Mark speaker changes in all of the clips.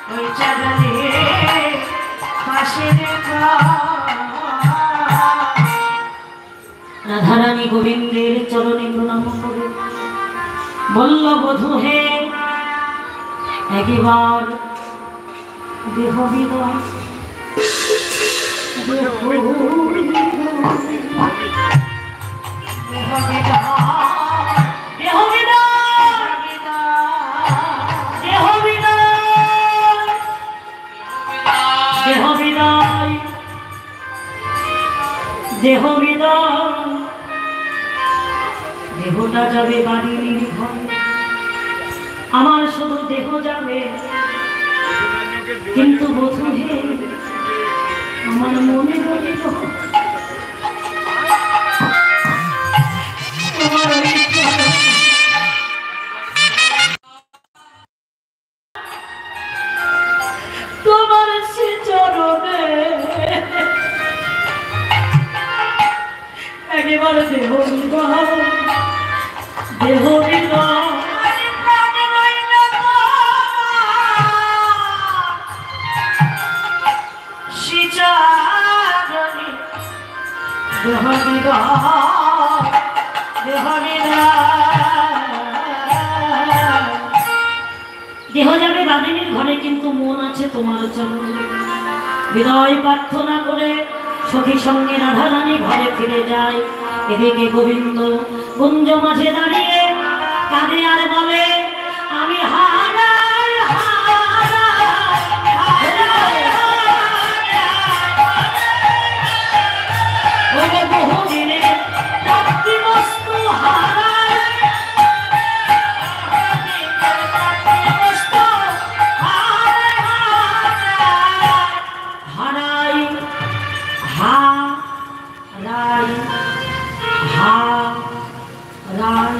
Speaker 1: ওই চাঁদালে পাশে রাধারানী গোবিন্দের চরণে প্রণাম করে বলল, বধূ হে একবার দেহ বিদায়, দেহ বিদায়, দেহটা যাবে বাড়ির ঘরে, আমার শুধু দেহ যাবে, কিন্তু বধূ হে আমার মনে রইল তোমার সে চরণে একেবারে দেহ বিদায়, দেহ বিদায়, দেহ বিদায়, দেহ বিদায়, দেহ যাবে বাদিনীর ঘরে, কিন্তু মন আছে তোমার চরণে। হৃদয় প্রার্থনা করে সখী সঙ্গে রাধারানী ঘরে ফিরে যায়। এদিকে গোবিন্দ কুঞ্জ মাঝে দাঁড়িয়ে কাঁদে আর বলে, আমি হারাই বহুদিনে বস্তু হারাই, হারাই হারাই হারাই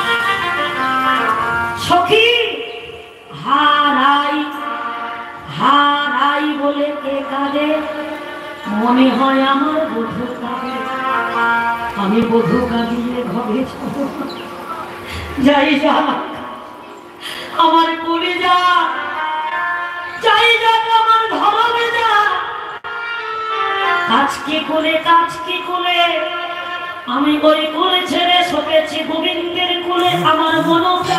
Speaker 1: সখী হারাই হারাই বলে কে কাঁদে, মনে হয় আমার বধূ কাঁদে, আমি বধূ কাঁদিয়ে ঘরে যাই, যা আমার কলিজা, যাই যাক আমার ধরবে যা, কাজকে কোলে আমি ওই কোলে ছেড়ে শোকেছি গোবিন্দের কোলে, আমার মনটা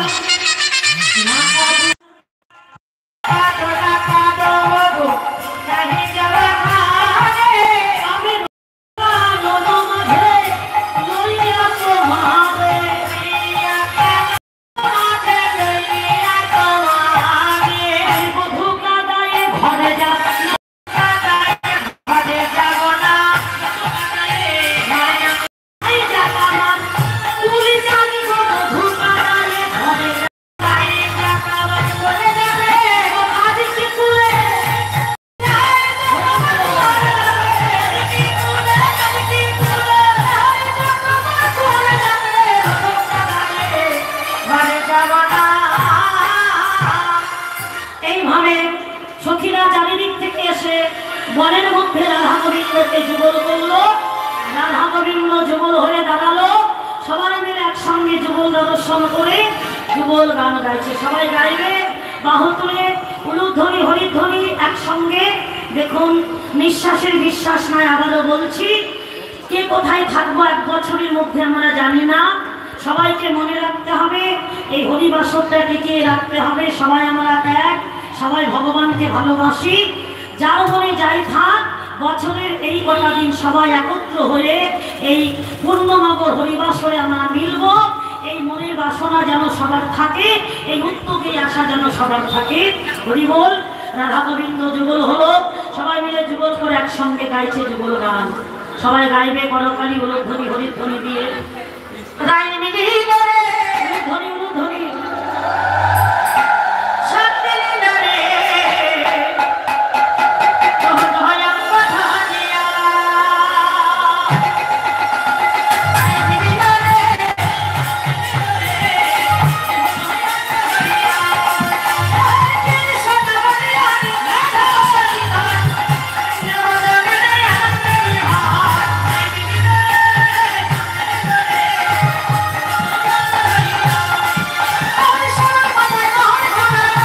Speaker 1: বনের মধ্যে রাধা গোবিন্দকে যুগল করলো। রাধা গোবিন্দ যুগল হয়ে দাঁড়ালো, সবাই মিলে একসঙ্গে যুগল দর্শন করে যুগল গান গাইছে। সবাই গাইবে বাহু তুলে, উলুধ্বনি হরিধ্বনি একসঙ্গে। দেখুন, নিঃশ্বাসের বিশ্বাস নয়, আবারও বলছি, কে কোথায় থাকবো এক বছরের মধ্যে আমরা জানি না। সবাইকে মনে রাখতে হবে, এই হরিবাসরটা টিকিয়ে রাখতে হবে। সবাই আমরা এক, সবাই ভগবানকে ভালোবাসি। যার মনে যাই থাক, বছরের এই কটা দিন সবাই একত্র হয়ে এই পূর্ণনগর হরিবাসরে আমরা মিলব। এই মনের বাসনা যেন সবার থাকে, এই উদ্যোগে আসা যেন সবার থাকে। হরিবল। রাধা গোবিন্দ যুগল হলো, সবাই মিলে যুগল করে একসঙ্গে গাইছে যুগল গান। সবাই গাইবে করতালি উলুধ্বনি হরিধ্বনি দিয়ে, ধ্বনি